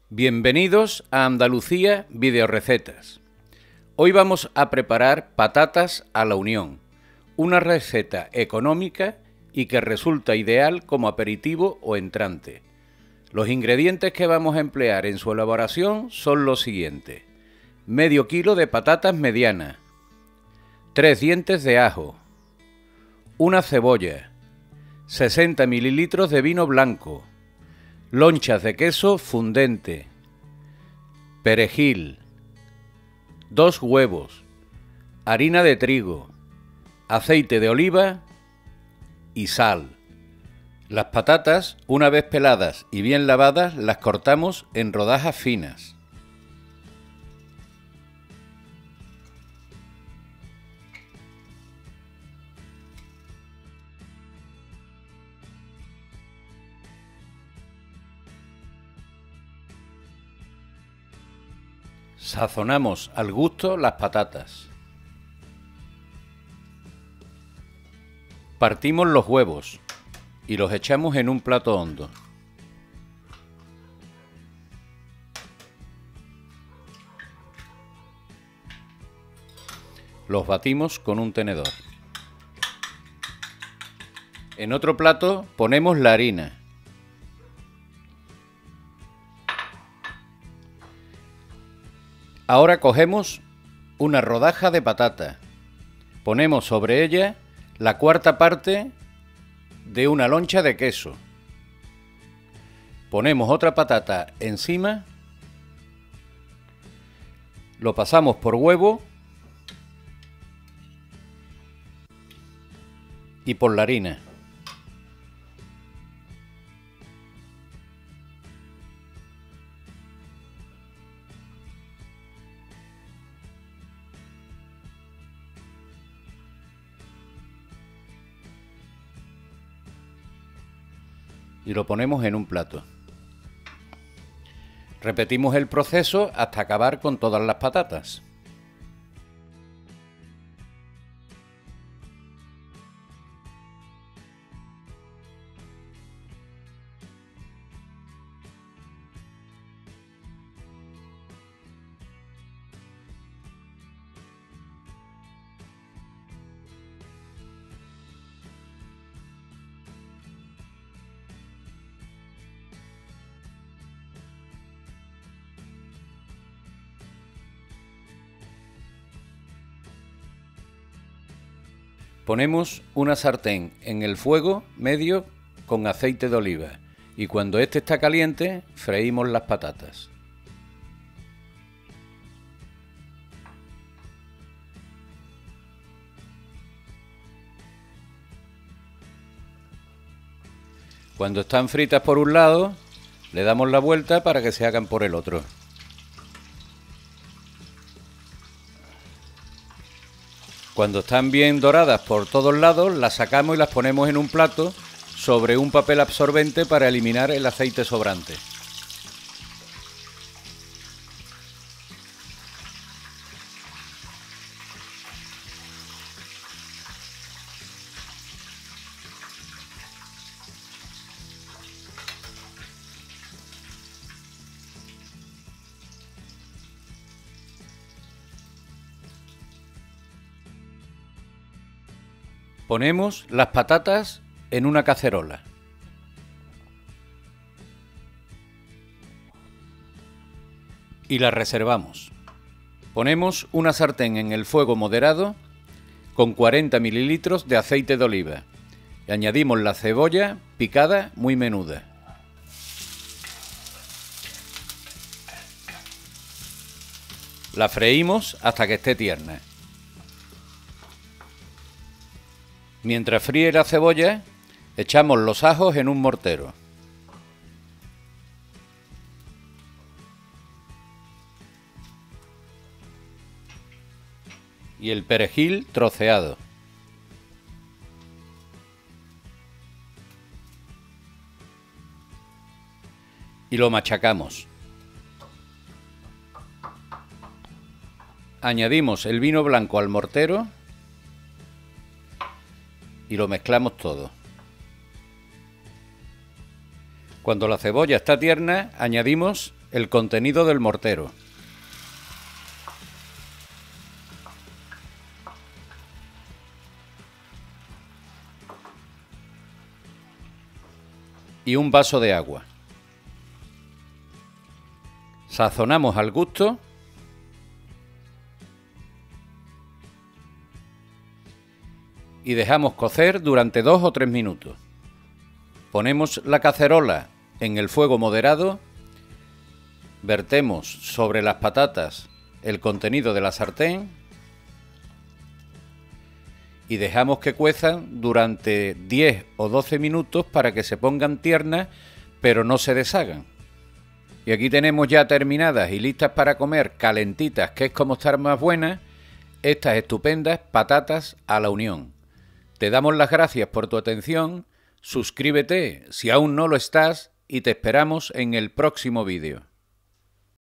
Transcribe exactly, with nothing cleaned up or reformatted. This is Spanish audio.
Bienvenidos a Andalucía Videorecetas. Hoy vamos a preparar patatas a la Unión, una receta económica y que resulta ideal como aperitivo o entrante. Los ingredientes que vamos a emplear en su elaboración son los siguientes: medio kilo de patatas medianas, tres dientes de ajo, una cebolla, sesenta mililitros de vino blanco, lonchas de queso fundente, perejil, dos huevos, harina de trigo, aceite de oliva y sal. Las patatas, una vez peladas y bien lavadas, las cortamos en rodajas finas. Sazonamos al gusto las patatas. Partimos los huevos y los echamos en un plato hondo. Los batimos con un tenedor. En otro plato ponemos la harina. Ahora cogemos una rodaja de patata, ponemos sobre ella la cuarta parte de una loncha de queso, ponemos otra patata encima, lo pasamos por huevo y por la harina. Y lo ponemos en un plato. Repetimos el proceso hasta acabar con todas las patatas. Ponemos una sartén en el fuego medio con aceite de oliva y cuando este está caliente freímos las patatas. Cuando están fritas por un lado, le damos la vuelta para que se hagan por el otro. Cuando están bien doradas por todos lados, las sacamos y las ponemos en un plato sobre un papel absorbente para eliminar el aceite sobrante. Ponemos las patatas en una cacerola. Y las reservamos. Ponemos una sartén en el fuego moderado con cuarenta mililitros de aceite de oliva. Y añadimos la cebolla picada muy menuda. La freímos hasta que esté tierna. Mientras fríe la cebolla, echamos los ajos en un mortero. Y el perejil troceado. Y lo machacamos. Añadimos el vino blanco al mortero y lo mezclamos todo. Cuando la cebolla está tierna, añadimos el contenido del mortero. Y un vaso de agua. Sazonamos al gusto y dejamos cocer durante dos o tres minutos. Ponemos la cacerola en el fuego moderado, vertemos sobre las patatas el contenido de la sartén y dejamos que cuezan durante diez o doce minutos para que se pongan tiernas pero no se deshagan. Y aquí tenemos ya terminadas y listas para comer, calentitas, que es como estar más buenas, estas estupendas patatas a la Unión. Te damos las gracias por tu atención, suscríbete si aún no lo estás y te esperamos en el próximo vídeo.